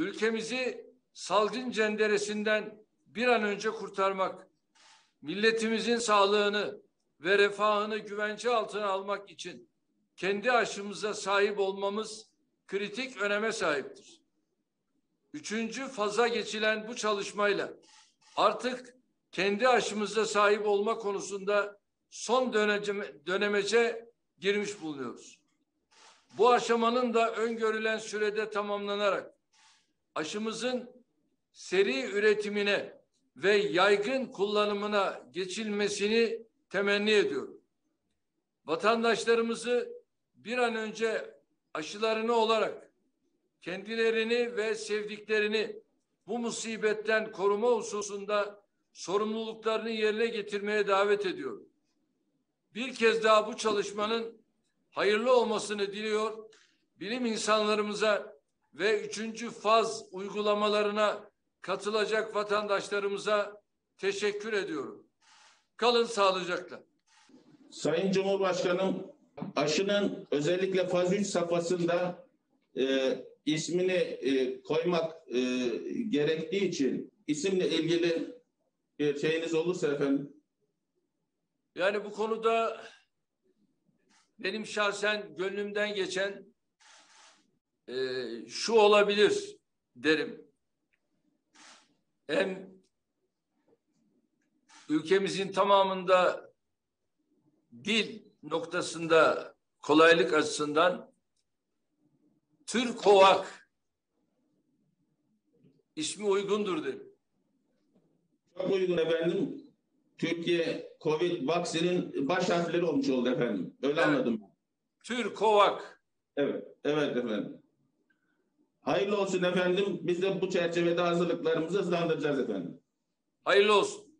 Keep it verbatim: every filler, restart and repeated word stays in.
ülkemizi salgın cenderesinden bir an önce kurtarmak, milletimizin sağlığını ve refahını güvence altına almak için kendi aşımıza sahip olmamız kritik öneme sahiptir. Üçüncü faza geçilen bu çalışmayla artık kendi aşımıza sahip olma konusunda son dönece, dönemece girmiş bulunuyoruz. Bu aşamanın da öngörülen sürede tamamlanarak aşımızın seri üretimine ve yaygın kullanımına geçilmesini temenni ediyorum. Vatandaşlarımızı bir an önce aşılarını olarak kendilerini ve sevdiklerini bu musibetten koruma hususunda sorumluluklarını yerine getirmeye davet ediyorum. Bir kez daha bu çalışmanın hayırlı olmasını diliyor, bilim insanlarımıza ve üçüncü faz uygulamalarına katılacak vatandaşlarımıza teşekkür ediyorum. Kalın sağlıcakla. Sayın Cumhurbaşkanım, aşının özellikle faz üç safhasında e, ismini e, koymak e, gerektiği için isimle ilgili bir şeyiniz olursa efendim. Yani bu konuda benim şahsen gönlümden geçen e, şu olabilir derim. Hem ülkemizin tamamında dil noktasında kolaylık açısından Türkovak ismi uygundur derim. Çok uygun efendim. Türkiye Covid vaksinin baş harfleri olmuş oldu efendim. Öyle evet. Anladım. Türkovak. Evet, evet efendim. Hayırlı olsun efendim. Biz de bu çerçevede hazırlıklarımızı hızlandıracağız efendim. Hayırlı olsun.